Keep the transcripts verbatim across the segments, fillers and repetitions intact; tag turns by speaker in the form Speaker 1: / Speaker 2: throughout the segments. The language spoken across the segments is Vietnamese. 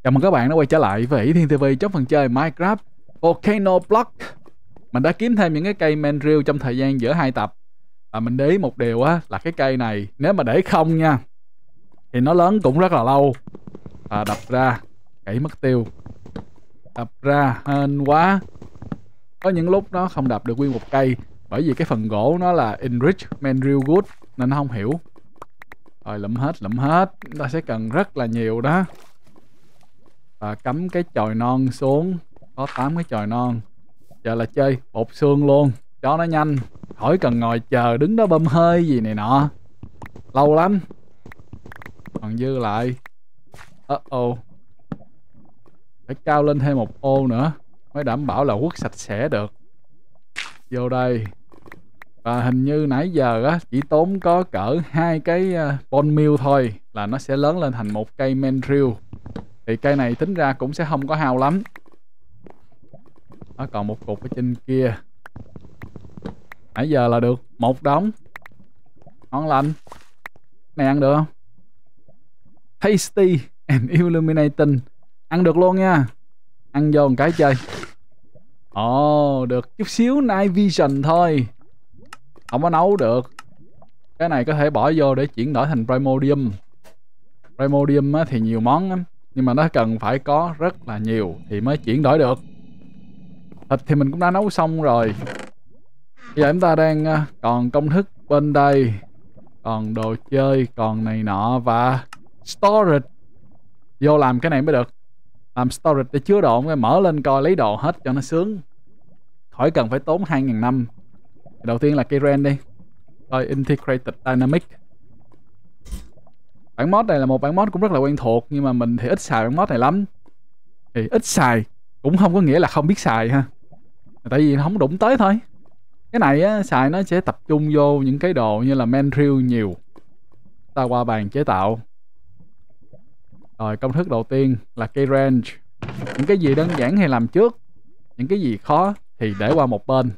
Speaker 1: Chào mừng các bạn đã quay trở lại với Ỷ Thiên ti vi trong phần chơi Minecraft Volcano Block. Mình đã kiếm thêm những cái cây mandrill trong thời gian giữa hai tập. Và mình để ý một điều á, là cái cây này nếu mà để không nha thì nó lớn cũng rất là lâu. Và đập ra gãy mất tiêu. Đập ra hên quá. Có những lúc nó không đập được nguyên một cây, bởi vì cái phần gỗ nó là Enrich Mandrill Wood nên nó không hiểu. Rồi lụm hết lụm hết. Chúng ta sẽ cần rất là nhiều đó. Và cắm cái chòi non xuống. Có tám cái chòi non. Giờ là chơi bột xương luôn cho nó nhanh, khỏi cần ngồi chờ đứng đó bơm hơi gì này nọ, lâu lắm. Còn dư lại uh oh phải cao lên thêm một ô nữa mới đảm bảo là quất sạch sẽ được. Vô đây. Và hình như nãy giờ á chỉ tốn có cỡ hai cái bone meal thôi là nó sẽ lớn lên thành một cây mandrill. Thì cây này tính ra cũng sẽ không có hao lắm. Nó còn một cục ở trên kia. Nãy giờ là được một đống. Ngon lành. Này ăn được không? Tasty and illuminating. Ăn được luôn nha. Ăn vô một cái chơi. Ồ, oh, được chút xíu night vision thôi. Không có nấu được. Cái này có thể bỏ vô để chuyển đổi thành primordium. Primordium á, thì nhiều món lắm, nhưng mà nó cần phải có rất là nhiều thì mới chuyển đổi được. Thịt thì mình cũng đã nấu xong rồi. Bây giờ chúng ta đang còn công thức bên đây, còn đồ chơi, còn này nọ và storage. Vô làm cái này mới được. Làm storage để chứa đồ, mở lên coi lấy đồ hết cho nó sướng, khỏi cần phải tốn hai ngàn năm. Đầu tiên là cây ren đi. Rồi Integrated Dynamic. Bản mod này là một bản mod cũng rất là quen thuộc, nhưng mà mình thì ít xài bản mod này lắm. Thì ít xài cũng không có nghĩa là không biết xài ha, tại vì nó không đụng tới thôi. Cái này á, xài nó sẽ tập trung vô những cái đồ như là mandrill nhiều. Ta qua bàn chế tạo. Rồi công thức đầu tiên là cây range. Những cái gì đơn giản thì làm trước, những cái gì khó thì để qua một bên.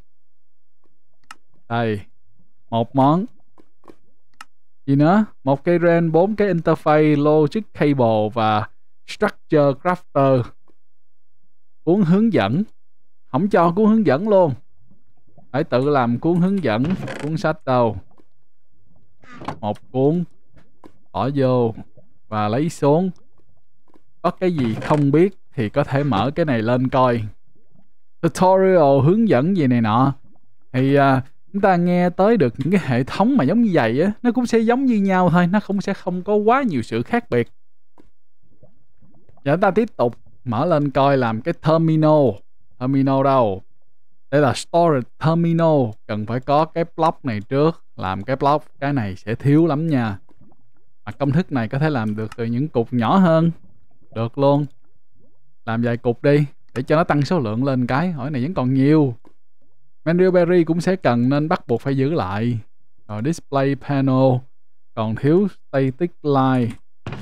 Speaker 1: Đây, một món. Gì nữa? Một cây ren, bốn cái interface, logic cable và structure crafter. Cuốn hướng dẫn. Không cho cuốn hướng dẫn luôn. Phải tự làm cuốn hướng dẫn, cuốn sách đâu. Một cuốn. Bỏ vô và lấy xuống. Có cái gì không biết thì có thể mở cái này lên coi. Tutorial hướng dẫn gì này nọ. Thì à, chúng ta nghe tới được những cái hệ thống mà giống như vậy á, nó cũng sẽ giống như nhau thôi, nó cũng sẽ không có quá nhiều sự khác biệt. Giờ chúng ta tiếp tục mở lên coi làm cái terminal. Terminal đâu? Đây là storage terminal, cần phải có cái block này trước. Làm cái block, cái này sẽ thiếu lắm nha. Mà công thức này có thể làm được từ những cục nhỏ hơn. Được luôn. Làm vài cục đi để cho nó tăng số lượng lên cái. Hỏi này vẫn còn nhiều. Mandrill berry cũng sẽ cần nên bắt buộc phải giữ lại. Rồi display panel. Còn thiếu static line.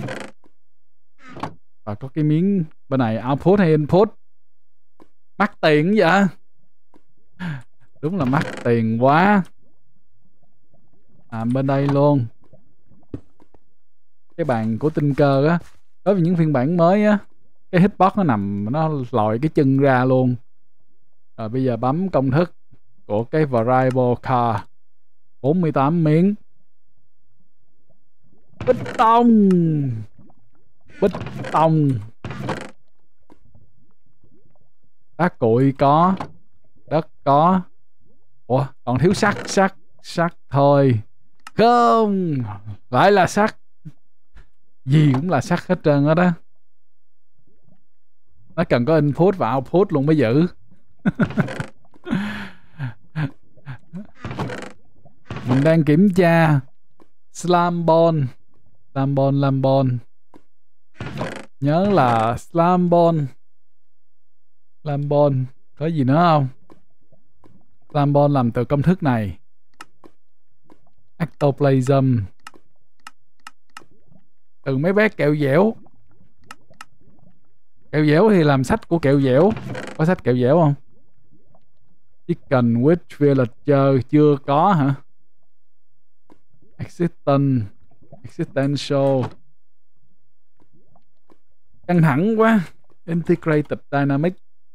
Speaker 1: Và có cái miếng bên này output hay input. Mắc tiền vậy? Đúng là mắc tiền quá. À, bên đây luôn. Cái bàn của tinh cơ á, đối với những phiên bản mới á, cái hitbox nó nằm, nó lòi cái chân ra luôn. Rồi bây giờ bấm công thức của cái variable car. bốn mươi tám miếng bít tông. Bít tông. Đá cuội có, đất có. Ủa còn thiếu sắt. Sắt Sắt thôi. Không, lại là sắt. Gì cũng là sắt hết trơn đó đó. Nó cần có input và output luôn mới giữ. Mình đang kiểm tra slam ball. Slam ball, lam ball. Nhớ là slam ball. Slam ball có gì nữa không? Slam ball làm từ công thức này. Ectoplasm. Từ mấy bé kẹo dẻo. Kẹo dẻo thì làm sách của kẹo dẻo. Có sách kẹo dẻo không? Chicken with villager chưa có hả? Existent. Existential. Căng thẳng quá. Integrated Dynamic.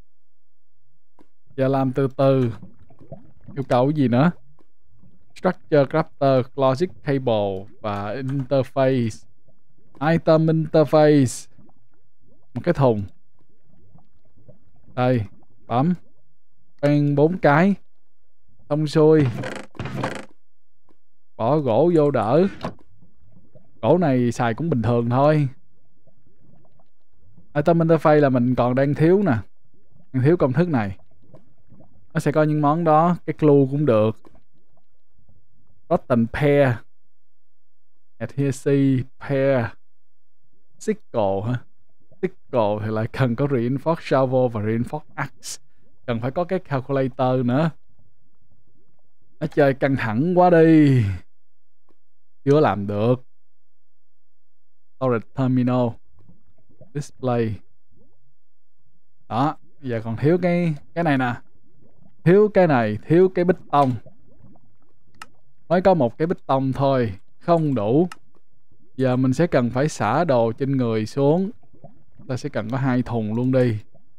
Speaker 1: Giờ làm từ từ. Yêu cầu cái gì nữa? Structure Crafter, Logic Cable và Interface. Item Interface. Một cái thùng. Đây, bấm. Quen bốn cái. Xong xuôi. Bỏ gỗ vô đỡ. Gỗ này xài cũng bình thường thôi. Item Interface là mình còn đang thiếu nè. Đang thiếu công thức này. Nó sẽ có những món đó. Cái glue cũng được. Rotten Pair. Adhesive Pair. Sickle hả? Sickle thì lại cần có Reinforced Shovel và Reinforced Axe. Cần phải có cái calculator nữa. Nó chơi căng thẳng quá đi. Chưa làm được. Storage Terminal. Display. Đó. Giờ còn thiếu cái cái này nè. Thiếu cái này. Thiếu cái bích tông. Mới có một cái bích tông thôi. Không đủ. Giờ mình sẽ cần phải xả đồ trên người xuống. Ta sẽ cần có hai thùng luôn đi.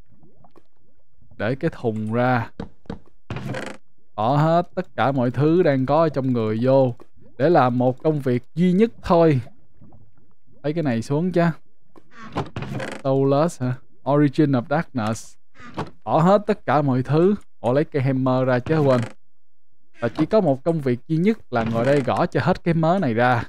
Speaker 1: Để cái thùng ra. Bỏ hết tất cả mọi thứ đang có ở trong người vô. Để làm một công việc duy nhất thôi. Lấy cái này xuống chứ. Soulless hả? Origin of Darkness. Bỏ hết tất cả mọi thứ. Ủa lấy cây hammer ra chứ quên. Và chỉ có một công việc duy nhất là ngồi đây gõ cho hết cái mớ này ra.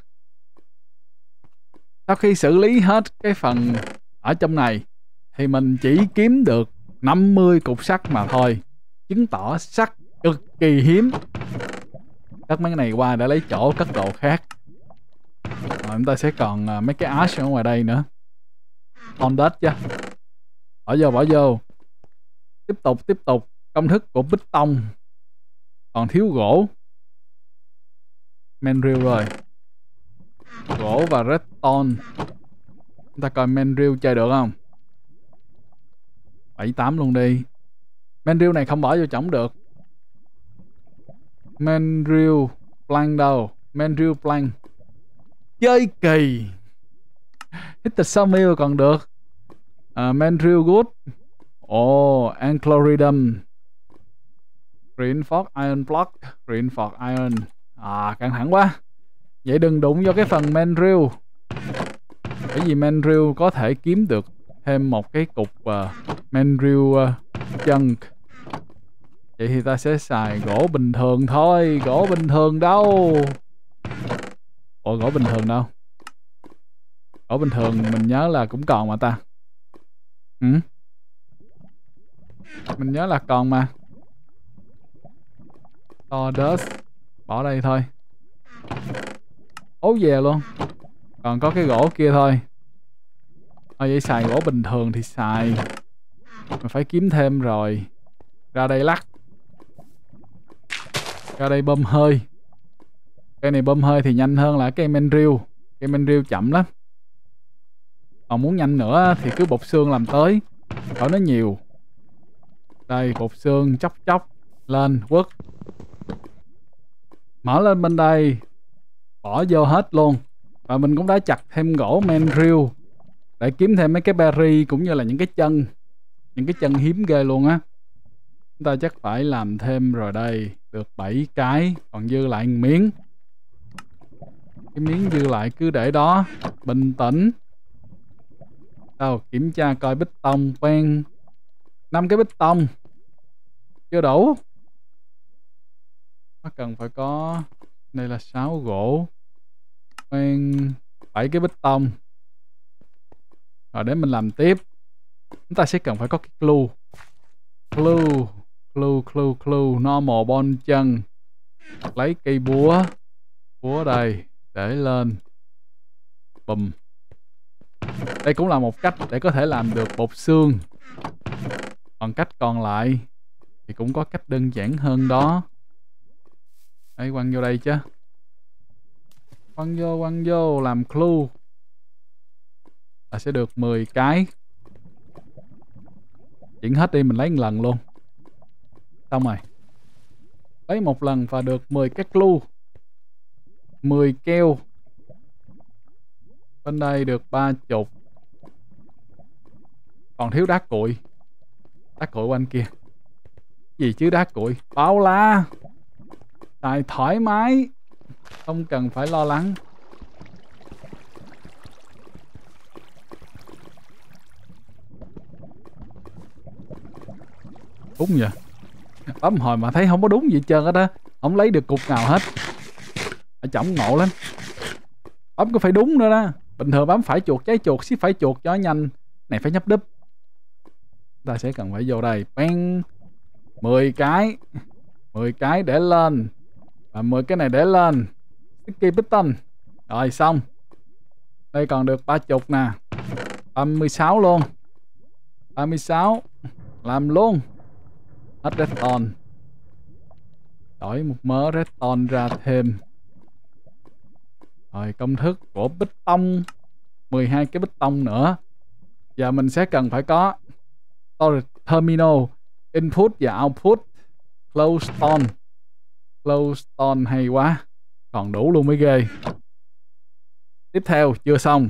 Speaker 1: Sau khi xử lý hết cái phần ở trong này thì mình chỉ kiếm được năm mươi cục sắt mà thôi. Chứng tỏ sắt cực kỳ hiếm. Cất mấy cái này qua để lấy chỗ cất đồ khác. Rồi chúng ta sẽ còn mấy cái ash ở ngoài đây nữa. On đất chứ. Bỏ vô bỏ vô. Tiếp tục tiếp tục. Công thức của bích tông. Còn thiếu gỗ. Mandrill rồi. Gỗ và redstone. Chúng ta coi mandrill chơi được không? bảy tám luôn đi. Mandrill này không bỏ vô trống được. Mandrill plank đâu? Mandrill plank. Chơi kỳ. Hit the sawmill còn được. uh, Mandrill good. Ồ, oh, Anchloridum. Reinforced iron block. Reinforced iron. À, căng thẳng quá. Vậy đừng đụng vô cái phần mandrill. Bởi vì mandrill có thể kiếm được thêm một cái cục uh, mandrill uh, chunk. Vậy thì ta sẽ xài gỗ bình thường thôi. Gỗ bình thường đâu? Ủa gỗ bình thường đâu? Gỗ bình thường mình nhớ là cũng còn mà ta. Ừ? Mình nhớ là còn mà. Sawdust. Bỏ đây thôi. Ố về luôn. Còn có cái gỗ kia thôi. Thôi vậy xài gỗ bình thường thì xài. Mình phải kiếm thêm rồi. Ra đây lắc. Ra đây bơm hơi. Cây này bơm hơi thì nhanh hơn là cây mandrill. Cây mandrill chậm lắm. Còn muốn nhanh nữa thì cứ bột xương làm tới. Khỏi nó nhiều. Đây bột xương chóc chóc. Lên quất. Mở lên bên đây. Bỏ vô hết luôn. Và mình cũng đã chặt thêm gỗ mandrill để kiếm thêm mấy cái berry cũng như là những cái chân. Những cái chân hiếm ghê luôn á. Chúng ta chắc phải làm thêm rồi đây. Được bảy cái. Còn dư lại một miếng. Cái miếng dư lại cứ để đó. Bình tĩnh. Đâu kiểm tra coi bích tông quen. năm cái bích tông. Chưa đủ. Nó cần phải có. Đây là sáu gỗ. Quen bảy cái bích tông. Rồi để mình làm tiếp. Chúng ta sẽ cần phải có cái glue. Glue. Glue, glue, glue. Normal bond chân. Lấy cây búa. Búa đây. Để lên. Bùm. Đây cũng là một cách để có thể làm được bột xương. Còn cách còn lại thì cũng có cách đơn giản hơn đó. Đây quăng vô đây chứ. Quăng vô, quăng vô. Làm glue. Là sẽ được mười cái. Chuyển hết đi mình lấy một lần luôn. Xong rồi. Lấy một lần và được mười cái glue. mười keo. Bên đây được ba chục. Còn thiếu đá cuội. Đá cuội quanh kia. Gì chứ đá cuội? Bao la. Xài thoải mái. Không cần phải lo lắng. Đúng vậy. Bấm hồi mà thấy không có đúng gì hết trơn hết á. Không lấy được cục nào hết. Ở trọng ngộ lắm. Bấm có phải đúng nữa đó. Bình thường bấm phải chuột trái chuột, shift phải chuột cho nhanh. Này phải nhấp đúp. Ta sẽ cần phải vô đây. Bang. mười cái. mười cái để lên. Và mười cái này để lên. Sticky piston. Rồi xong. Đây còn được ba chục nè. ba mươi sáu luôn. ba mươi sáu. Làm luôn. Hết redstone. Đổi một mớ redstone ra thêm. Rồi công thức của bích tông. mười hai cái bích tông nữa. Giờ mình sẽ cần phải có storage terminal, input và output, close stone. Close stone hay quá. Còn đủ luôn mới ghê. Tiếp theo chưa xong.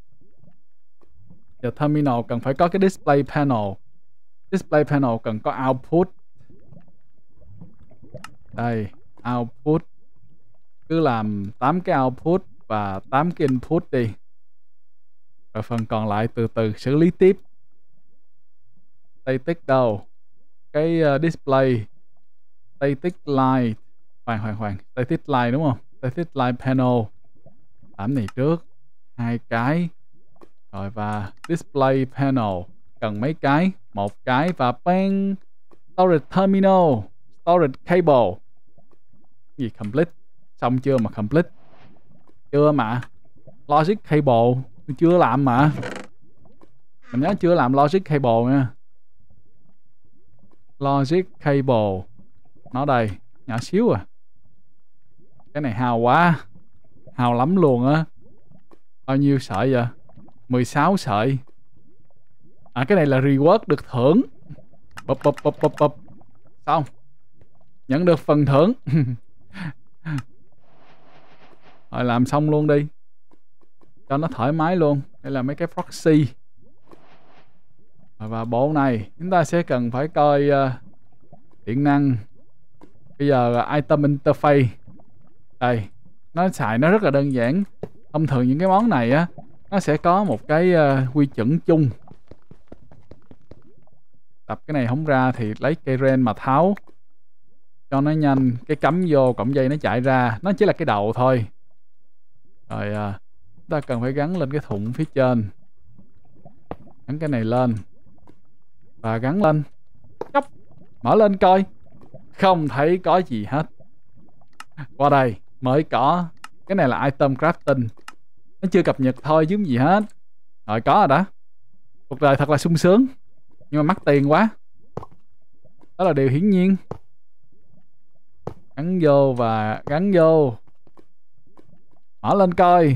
Speaker 1: Giờ terminal cần phải có cái display panel. Display panel cần có output. Đây, output. Cứ làm tám cái output và tám cái input đi. Rồi phần còn lại từ từ xử lý tiếp. Static đâu? Cái uh, display. Static light. Khoan khoan khoan. Static light đúng không? Static light panel. Làm này trước. Hai cái. Rồi và display panel. Cần mấy cái? Một cái và bang. Storage terminal. Storage cable. Gì complete? Xong chưa mà complete? Chưa mà. Logic cable. Tôi chưa làm mà. Mình nhớ chưa làm logic cable nha. Logic cable. Nó đây. Nhỏ xíu à. Cái này hào quá. Hào lắm luôn á. Bao nhiêu sợi vậy? mười sáu sợi. À cái này là reward được thưởng. Bụp bụp bụp bụp bụp. Xong. Nhận được phần thưởng. Rồi làm xong luôn đi. Cho nó thoải mái luôn. Đây là mấy cái proxy. Và bộ này chúng ta sẽ cần phải coi uh, điện năng. Bây giờ uh, item interface. Đây. Nó xài nó rất là đơn giản. Thông thường những cái món này á, nó sẽ có một cái uh, quy chuẩn chung. Tập cái này không ra thì lấy cây ren mà tháo cho nó nhanh. Cái cắm vô cổng dây nó chạy ra. Nó chỉ là cái đầu thôi. Rồi à, chúng ta cần phải gắn lên cái thùng phía trên. Gắn cái này lên. Và gắn lên. Nhóc. Mở lên coi. Không thấy có gì hết. Qua đây mới có. Cái này là item crafting. Nó chưa cập nhật thôi chứ gì hết. Rồi có rồi đó. Cuộc đời thật là sung sướng. Nhưng mà mắc tiền quá. Đó là điều hiển nhiên. Gắn vô và gắn vô. Mở lên coi.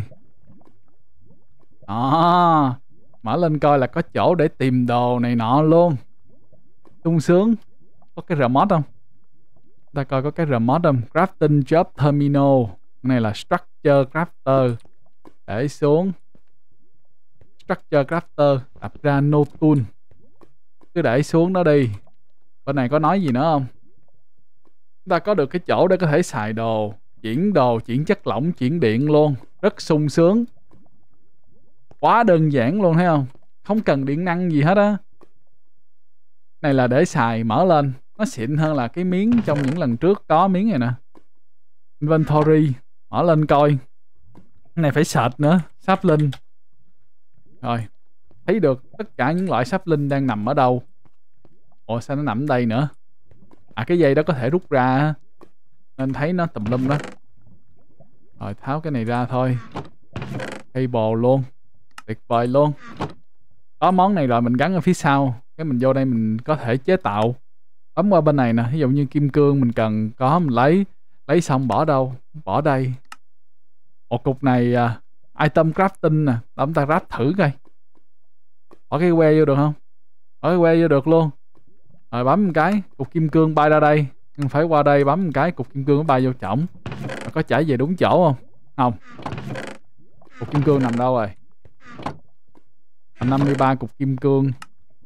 Speaker 1: Đó. Mở lên coi là có chỗ để tìm đồ này nọ luôn. Sung sướng. Có cái remote không? Ta coi có cái remote không? Crafting job terminal. Cái này là structure crafter. Để xuống. Structure crafter. Đặt ra no tool. Cứ để xuống đó đi. Bên này có nói gì nữa không? Chúng ta có được cái chỗ để có thể xài đồ. Chuyển đồ, chuyển chất lỏng, chuyển điện luôn. Rất sung sướng. Quá đơn giản luôn thấy không? Không cần điện năng gì hết á. Này là để xài mở lên. Nó xịn hơn là cái miếng trong những lần trước có miếng này nè. Inventory. Mở lên coi. Cái này phải search nữa. Sắp linh. Rồi. Thấy được tất cả những loại sắp linh đang nằm ở đâu. Ủa sao nó nằm ở đây nữa? À cái dây đó có thể rút ra. Nên thấy nó tùm lum đó. Rồi tháo cái này ra thôi. Cable luôn. Tuyệt vời luôn. Có món này rồi mình gắn ở phía sau. Cái mình vô đây mình có thể chế tạo. Bấm qua bên này nè. Ví dụ như kim cương mình cần có mình lấy. Lấy xong bỏ đâu? Bỏ đây. Một cục này uh, item crafting nè. Đóng ta ráp thử coi. Bỏ cái que vô được không? Bỏ cái que vô được luôn. Rồi bấm một cái. Cục kim cương bay ra đây. Nhưng phải qua đây bấm một cái. Cục kim cương nó bay vô trỏng. Rồi có chảy về đúng chỗ không? Không. Cục kim cương nằm đâu rồi? năm mươi ba cục kim cương.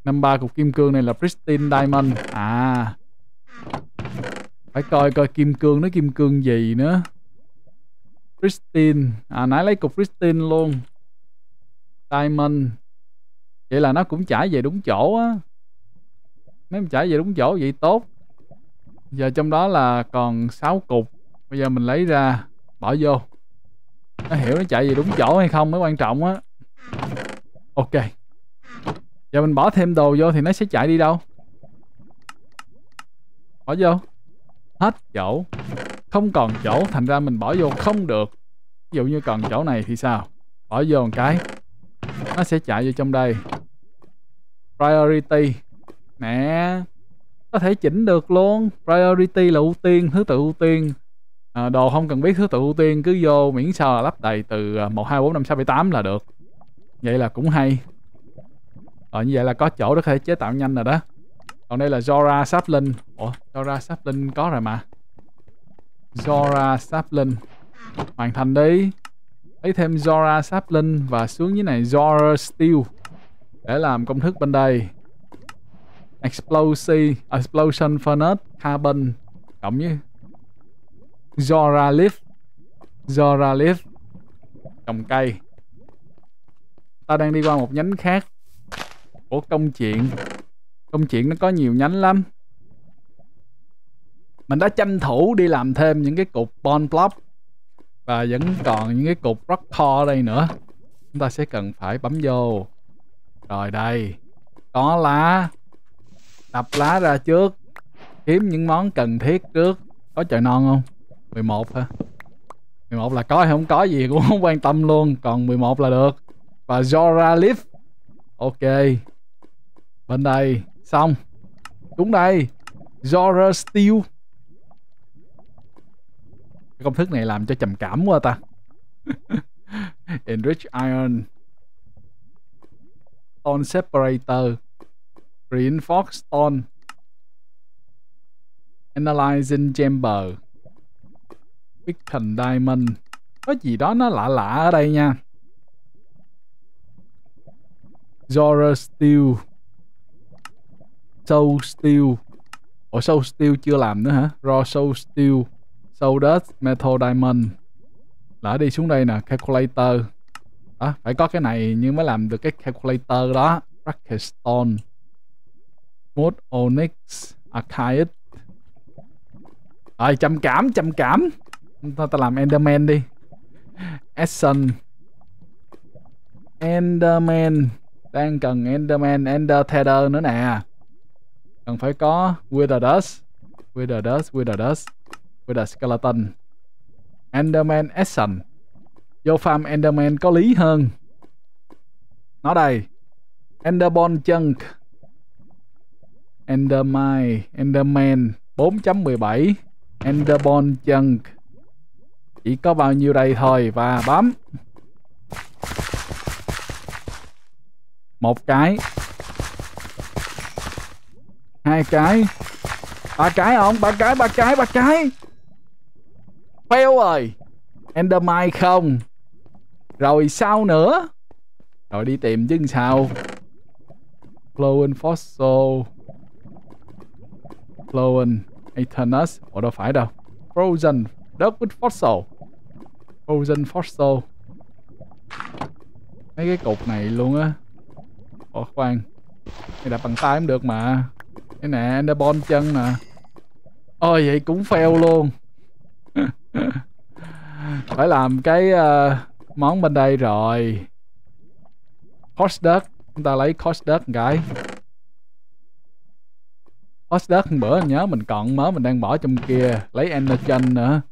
Speaker 1: năm ba cục kim cương này là Pristine Diamond. À, phải coi coi kim cương nó kim cương gì nữa. Pristine. À, nãy lấy cục Pristine luôn. Diamond. Vậy là nó cũng chảy về đúng chỗ á. Nếu mà chảy về đúng chỗ vậy tốt. Giờ trong đó là còn sáu cục. Bây giờ mình lấy ra bỏ vô. Nó hiểu nó chạy về đúng chỗ hay không mới quan trọng á. Ok. Giờ mình bỏ thêm đồ vô thì nó sẽ chạy đi đâu? Bỏ vô. Hết chỗ. Không còn chỗ, thành ra mình bỏ vô không được. Ví dụ như còn chỗ này thì sao? Bỏ vô một cái, nó sẽ chạy vô trong đây. Priority. Nè, có thể chỉnh được luôn. Priority là ưu tiên, thứ tự ưu tiên. À, đồ không cần biết thứ tự ưu tiên, cứ vô miễn sao là lắp đầy từ một, hai, bốn, năm, sáu, bảy, tám là được. Vậy là cũng hay. Rồi như vậy là có chỗ để có thể chế tạo nhanh rồi đó. Còn đây là Zora Sapling. Ủa, Zora Sapling có rồi mà. Zora Sapling. Hoàn thành đi. Lấy thêm Zora Sapling và xuống dưới này Zora Steel để làm công thức bên đây. Explosive, Explosion Furnace Carbon cộng với Zora Leaf. Zora Leaf. Trồng cây. Ta đang đi qua một nhánh khác của công chuyện. Công chuyện nó có nhiều nhánh lắm. Mình đã tranh thủ đi làm thêm những cái cục bone block. Và vẫn còn những cái cục rock core đây nữa. Chúng ta sẽ cần phải bấm vô. Rồi đây. Có lá. Đập lá ra trước. Kiếm những món cần thiết trước. Có chọi non không? mười một hả? mười một là có hay không có gì cũng không quan tâm luôn. Còn mười một là được. Và Zora Leaf. Ok. Bên đây. Xong. Đúng đây. Zora Steel. Cái công thức này làm cho trầm cảm quá ta. Enrich Iron. Stone Separator. Reinforced Stone. Analyzing Chamber. Beacon Diamond. Có gì đó nó lạ lạ ở đây nha. Zora Steel. Soul Steel. Ủa Soul Steel chưa làm nữa hả? Raw Soul Steel. Soul Dust Metal Diamond. Lỡ đi xuống đây nè. Calculator. Đó, phải có cái này nhưng mới làm được cái calculator đó. Bracket Stone. Smooth Onyx. Archite. Rồi trầm cảm, trầm cảm. Ta, ta làm Enderman đi. Essence. Enderman. Đang cần Enderman, Ender Tether nữa nè. Cần phải có Wither Dust. Wither Dust, Wither Dust. Wither Skeleton. Enderman Essence. Vô farm Enderman có lý hơn. Nó đây. Enderbone Chunk. Endermine. Enderman bốn chấm mười bảy. Enderbone Chunk. Chỉ có bao nhiêu đây thôi. Và bấm. Một cái. Hai cái. Ba cái không? Ba cái, ba cái, ba cái. Fail rồi. Endermine không. Rồi sao nữa? Rồi đi tìm chứ sao. Flowing Fossil. Flowing Aeternus. Ủa đâu phải đâu. Frozen Darkwood Fossil. Frozen Fossil. Mấy cái cục này luôn á. Ủa khoan. Cái đập bằng tay cũng được mà. Cái nè, Enderbone chân nè. Ôi vậy cũng fail luôn. Phải làm cái uh, món bên đây rồi. Cost đất. Chúng ta lấy cost đất một cái. Cost đất bữa nhớ mình còn mớ mình đang bỏ trong kia. Lấy Energen nữa.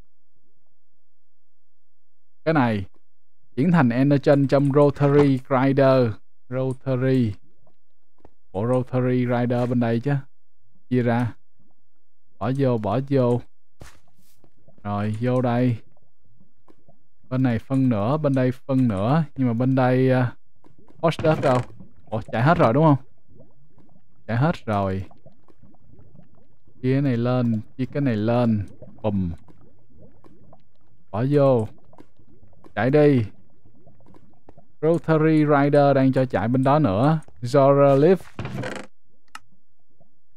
Speaker 1: Cái này chuyển thành Energen trong Rotary Grinder. Rotary. Bộ Rotary Grinder bên đây chứ. Chia ra. Bỏ vô, bỏ vô. Rồi vô đây. Bên này phân nửa, bên đây phân nửa. Nhưng mà bên đây uh, cost đất đâu? Ủa chạy hết rồi đúng không? Chạy hết rồi. Chia cái này lên, chia cái này lên. Bùm. Bỏ vô. Chạy đi. Rotary Rider đang cho chạy bên đó nữa. Zora Leaf.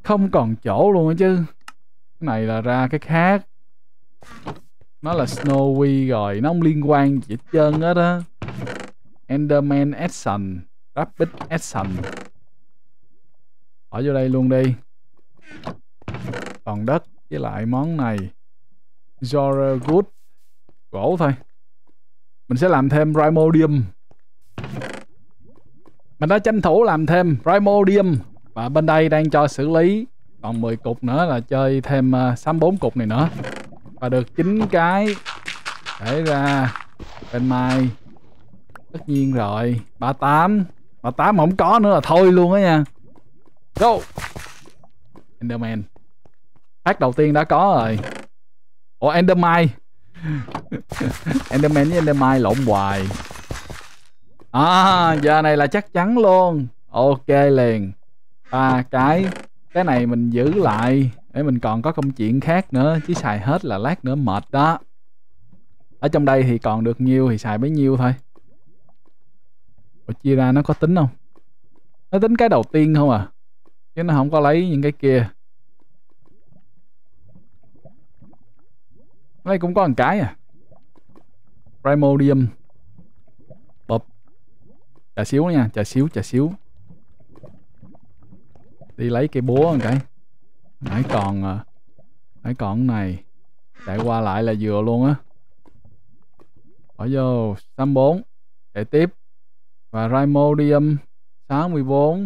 Speaker 1: Không còn chỗ luôn á chứ. Cái này là ra cái khác. Nó là Snowy rồi, nó không liên quan gì hết trơn hết á. Enderman Action, Rapid Action. Bỏ vô đây luôn đi. Còn đất với lại món này Jorah Wood, gỗ thôi. Mình sẽ làm thêm Primordium. Mình đã tranh thủ làm thêm Primordium. Và bên đây đang cho xử lý. Còn mười cục nữa là chơi thêm uh, sáu mươi bốn cục này nữa. Và được chín cái. Để ra bên mai. Tất nhiên rồi. ba mươi tám. ba mươi tám mà không có nữa là thôi luôn á nha. Go. Enderman. Phát đầu tiên đã có rồi. Ủa Endermite. Enderman với Endermite lộn hoài. À giờ này là chắc chắn luôn. Ok liền. Ba cái. Cái này mình giữ lại để mình còn có công chuyện khác nữa. Chứ xài hết là lát nữa mệt đó. Ở trong đây thì còn được nhiêu thì xài bấy nhiêu thôi. Ủa, chia ra nó có tính không? Nó tính cái đầu tiên không à. Chứ nó không có lấy những cái kia. Đây cũng có một cái à. Primordium. Bụp. Chờ xíu nha, chờ xíu, chờ xíu. Đi lấy cây búa một cái. Nãy còn Nãy còn cái này. Chạy qua lại là vừa luôn á. Bỏ vô sáu mươi bốn. Chạy tiếp. Và Primordium sáu mươi bốn.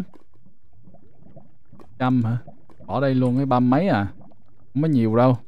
Speaker 1: Trăm hả? Bỏ đây luôn cái ba mấy à. Không có nhiều đâu.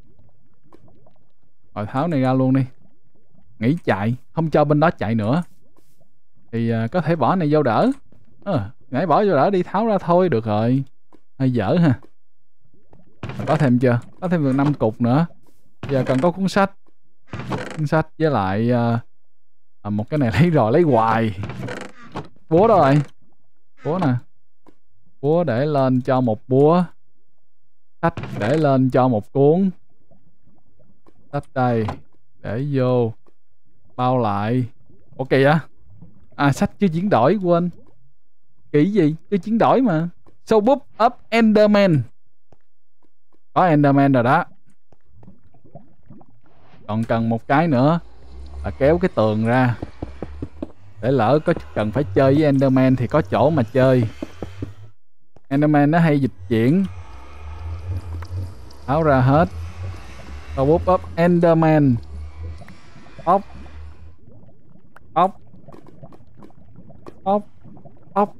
Speaker 1: Rồi tháo này ra luôn đi. Nghỉ chạy. Không cho bên đó chạy nữa. Thì uh, có thể bỏ này vô đỡ. à, Nãy bỏ vô đỡ đi, tháo ra thôi. Được rồi. Hơi dở ha. Mà có thêm chưa? Có thêm được năm cục nữa. Giờ cần có cuốn sách. Cuốn sách với lại uh, à, một cái này lấy rồi lấy hoài. Búa đâu rồi? Búa nè. Búa để lên cho một búa. Sách để lên cho một cuốn. Sách đây. Để vô. Bao lại. Ok á. À sách chưa chuyển đổi, quên. Kỹ gì? Chưa chuyển đổi mà. So book up Enderman. Có Enderman rồi đó. Còn cần một cái nữa là kéo cái tường ra. Để lỡ có cần phải chơi với Enderman thì có chỗ mà chơi. Enderman nó hay dịch chuyển. Tháo ra hết. So book up Enderman. Ốc. Ốc. Ốc. Ốc.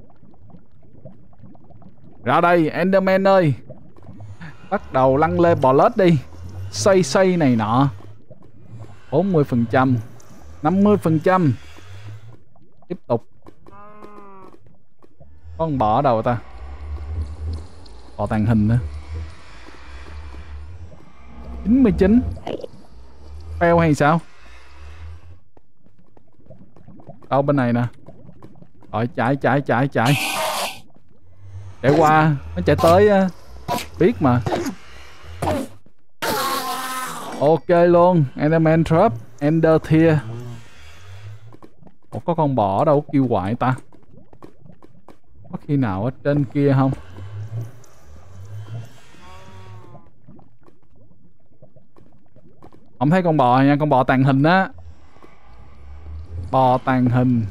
Speaker 1: Ra đây Enderman ơi. Bắt đầu lăn lê bò lết đi. Xây xây này nọ. bốn mươi phần trăm. năm mươi phần trăm. Tiếp tục. Có con bò ở đâu ta? Bò tàng hình nữa. chín mươi chín. Fail hay sao? Đâu bên này nè. Rồi chạy chạy chạy chạy. Chạy qua. Nó chạy tới á. Biết mà. Ok luôn. Enderman Trap. Ender Tier. Ủa có con bò ở đâu kêu hoài ta? Có khi nào ở trên kia không? Không thấy con bò nha. Con bò tàng hình á. Bò tàng hình.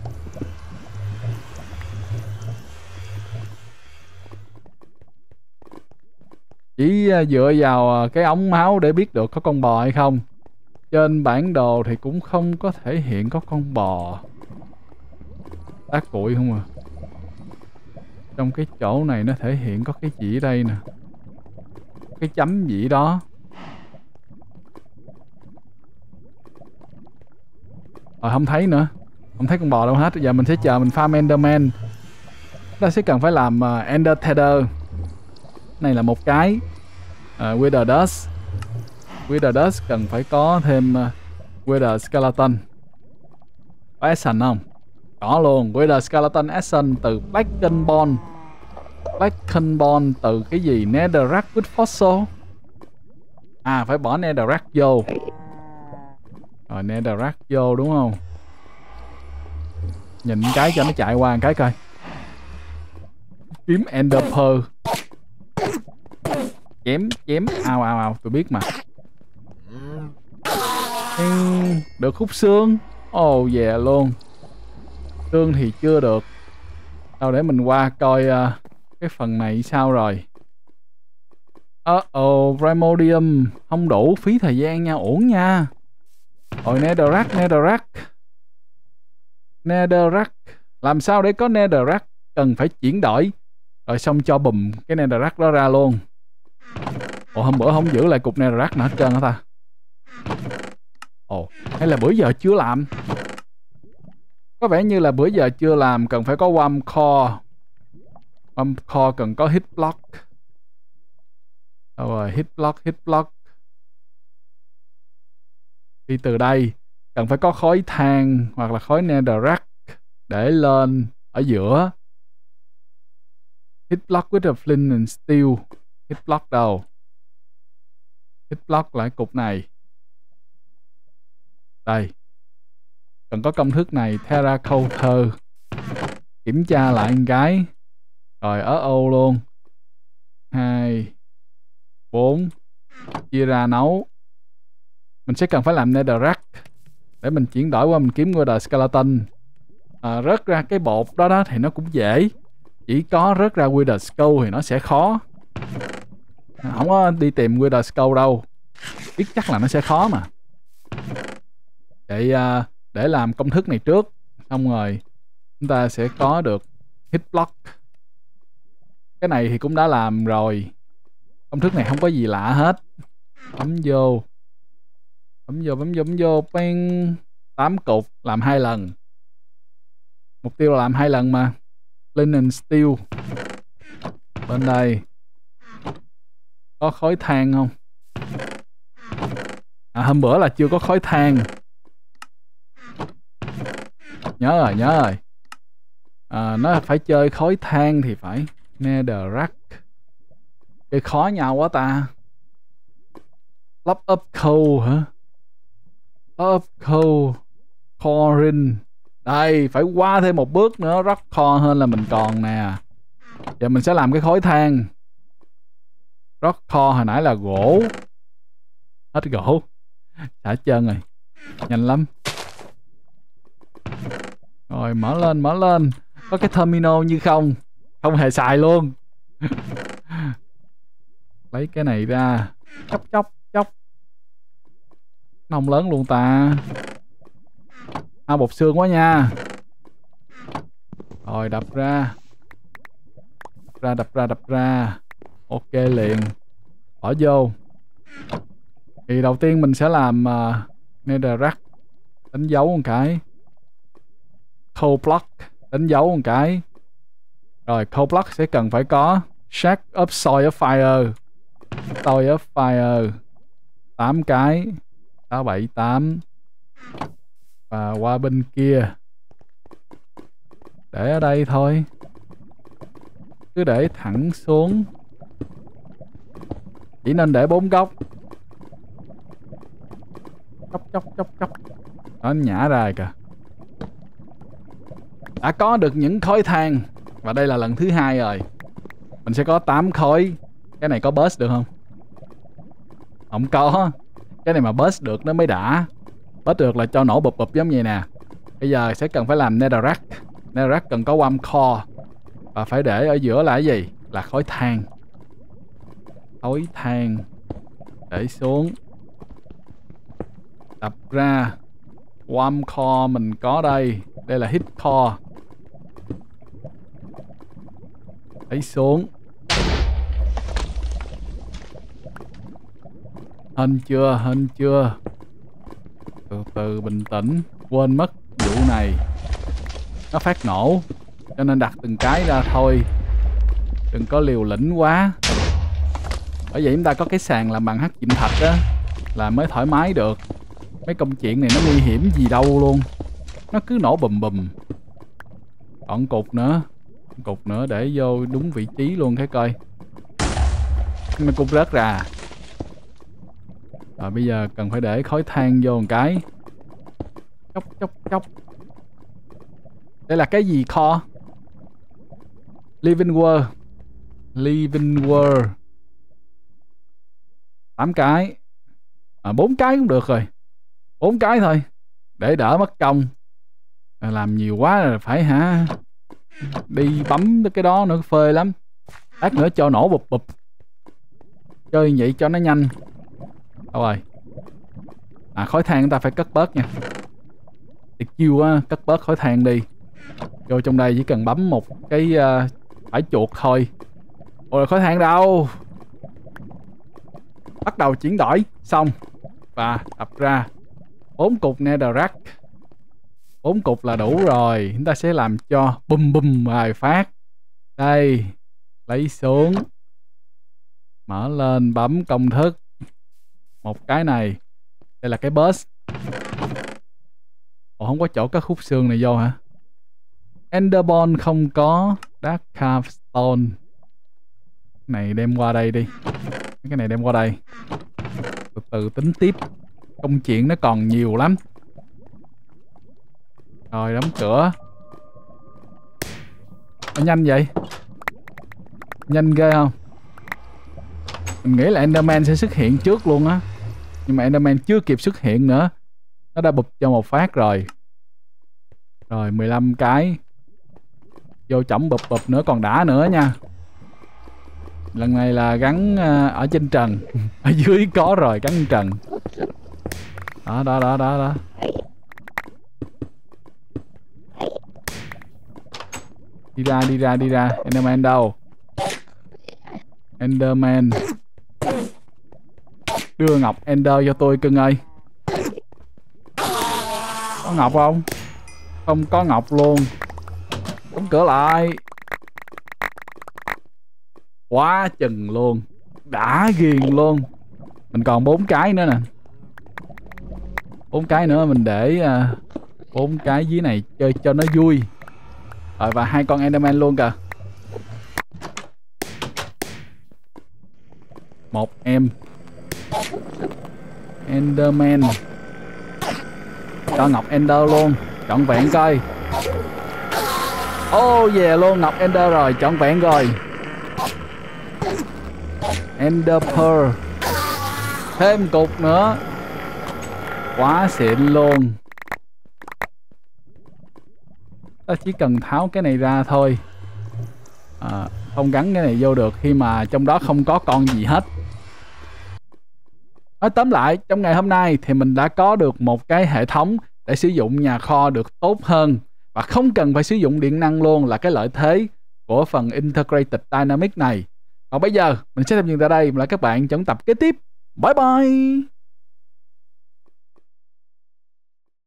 Speaker 1: Chỉ dựa vào cái ống máu để biết được có con bò hay không. Trên bản đồ thì cũng không có thể hiện có con bò. Đá cuội không à. Trong cái chỗ này nó thể hiện có cái gì ở đây nè. Cái chấm gì đó. Rồi không thấy nữa. Không thấy con bò đâu hết. Giờ mình sẽ chờ mình farm Enderman. Ta sẽ cần phải làm uh, Ender Tether. Này là một cái uh, Wither Dust. Wither Dust cần phải có thêm uh, Wither Skeleton. Có Action không? Có luôn. Wither Skeleton Action từ Blackened Bone. Blackened Bone từ cái gì? Netherrack with Fossil. À phải bỏ Netherrack vô. Rồi Netherrack vô đúng không? Nhìn cái cho nó chạy qua một cái coi. Kiếm Ender Pearl. Chém, chém. Ao, ao, ao. Tôi biết mà. Uhm, được khúc xương. Ồ, oh, yeah luôn. Xương thì chưa được. Đâu để mình qua coi uh, cái phần này sao rồi. Ờ, ồ, Primordium. Không đủ, phí thời gian nha, uổng nha. Rồi, Netherrack, Netherrack. Netherrack. Làm sao để có Netherrack? Cần phải chuyển đổi. Rồi xong cho bùm cái Netherrack đó ra luôn. Ồ, hôm bữa không giữ lại cục Netherrack nữa hết trơn hả ta? Ồ, hay là bữa giờ chưa làm? Có vẻ như là bữa giờ chưa làm. Cần phải có Warm Core. Warm Core cần có Hit Block. Rồi, Hit Block, Hit Block. Đi từ đây. Cần phải có khối than hoặc là khối Netherrack để lên ở giữa. Hit Block with a flint and steel. Hit Block đâu? Hit Block lại cục này. Đây. Cần có công thức này. Terracotta. Kiểm tra lại một cái. Rồi ở ô luôn. Hai. Bốn. Chia ra nấu. Mình sẽ cần phải làm Netherrack. Để mình chuyển đổi qua mình kiếm Wither Skeleton. À, rớt ra cái bột đó đó thì nó cũng dễ. Chỉ có rớt ra Wither Skull thì nó sẽ khó. Không có đi tìm Wither Skull đâu. Biết chắc là nó sẽ khó mà. Vậy à, để làm công thức này trước. Xong rồi chúng ta sẽ có được Hit Block. Cái này thì cũng đã làm rồi. Công thức này không có gì lạ hết. Bấm vô. Bấm vô, bấm vô, bấm vô. Bang. tám cục. Làm hai lần. Mục tiêu là làm hai lần mà. Flint and Steel. Bên đây. Có khối than không? À, hôm bữa là chưa có khối than. Nhớ rồi, nhớ rồi. À, nó phải chơi khối than thì phải. Netherrack. Chơi khó nhau quá ta. Lop up coal hả? Lop up coal. Corin. Đây, phải qua thêm một bước nữa. Rock core hơn là mình còn nè. Giờ mình sẽ làm cái khối than. Rock core hồi nãy là gỗ. Hết gỗ. Xả trơn rồi. Nhanh lắm. Rồi mở lên, mở lên. Có cái terminal như không. Không hề xài luôn. Lấy cái này ra. Chốc chốc chốc. Nông lớn luôn ta. À, bột xương quá nha. Rồi đập ra. Đập ra, đập ra, đập ra. Ok liền. Bỏ vô. Thì đầu tiên mình sẽ làm uh, Netherrack. Đánh dấu một cái. Coal block. Đánh dấu một cái. Rồi coal block sẽ cần phải có Shack of Soil of Fire. Soil of Fire. tám cái. sáu, bảy, tám. Và qua bên kia. Để ở đây thôi. Cứ để thẳng xuống. Chỉ nên để bốn góc. Chốc chốc chốc chốc. Nó nhả ra kìa. Đã có được những khối than. Và đây là lần thứ hai rồi. Mình sẽ có tám khối. Cái này có burst được không? Không có. Cái này mà burst được nó mới đã. Burst được là cho nổ bụp bụp giống vậy nè. Bây giờ sẽ cần phải làm Netherrack. Netherrack cần có warm core. Và phải để ở giữa là cái gì? Là khối than. Khối than. Để xuống. Đập ra. Warm core mình có đây. Đây là hit core. Lấy xuống. Hên chưa, hên chưa. Từ từ bình tĩnh. Quên mất vụ này. Nó phát nổ. Cho nên đặt từng cái ra thôi. Đừng có liều lĩnh quá. Bởi vậy chúng ta có cái sàn làm bằng hắc diệm thạch á. Là mới thoải mái được. Mấy công chuyện này nó nguy hiểm gì đâu luôn. Nó cứ nổ bùm bùm. Còn cục nữa. Cục nữa để vô đúng vị trí luôn cái coi. Nó cũng rớt ra. Rồi bây giờ cần phải để khối than vô một cái. Chốc chốc chốc. Đây là cái gì kho? Living World. Living World. tám cái. À, bốn cái cũng được rồi. Bốn cái thôi. Để đỡ mất công. À, làm nhiều quá rồi phải hả? Đi bấm cái đó nữa phê lắm. Lát nữa cho nổ bụp bụp. Chơi vậy cho nó nhanh. Đâu rồi? À, khói than chúng ta phải cất bớt nha. Tiệt chiêu á, cất bớt khói than đi. Vô trong đây chỉ cần bấm một cái uh, phải chuột thôi. Ôi, khói than đâu? Bắt đầu chuyển đổi. Xong. Và đập ra bốn cục netherrack. Bốn cục là đủ rồi. Chúng ta sẽ làm cho bum bum vài phát. Đây. Lấy xuống. Mở lên, bấm công thức. Một cái này. Đây là cái boss. Ồ, không có chỗ có khúc xương này vô hả? Enderball không có. Dark Carve Stone. Cái này đem qua đây đi. Cái này đem qua đây. Từ từ tính tiếp. Công chuyện nó còn nhiều lắm. Rồi, đóng cửa. Nó nhanh vậy? Nhanh ghê không? Mình nghĩ là Enderman sẽ xuất hiện trước luôn á. Nhưng mà Enderman chưa kịp xuất hiện nữa. Nó đã bụp cho một phát rồi. Rồi, mười lăm cái. Vô chổng bụp bụp nữa còn đã nữa nha. Lần này là gắn ở trên trần. Ở dưới có rồi, gắn trên trần. Đó, đó, đó, đó, đó. Đi ra, đi ra, đi ra. Enderman đâu? Enderman. Đưa ngọc Ender cho tôi cưng ơi. Có ngọc không? Không có ngọc luôn. Đóng cửa lại. Quá chừng luôn. Đã ghiền luôn. Mình còn bốn cái nữa nè. Bốn cái nữa mình để bốn uh, cái dưới này chơi cho nó vui. Rồi và hai con Enderman luôn kìa. Một em Enderman. Cho ngọc Ender luôn. Trọn vẹn coi. Oh yeah luôn. Ngọc Ender rồi. Trọn vẹn rồi. Ender Pearl. Thêm cục nữa. Quá xịn luôn. Ta chỉ cần tháo cái này ra thôi. À, không gắn cái này vô được khi mà trong đó không có con gì hết. Nói tóm lại, trong ngày hôm nay thì mình đã có được một cái hệ thống để sử dụng nhà kho được tốt hơn và không cần phải sử dụng điện năng luôn, là cái lợi thế của phần Integrated Dynamics này. Còn bây giờ mình sẽ tạm dừng tại đây và các bạn trong tập kế tiếp. Bye bye.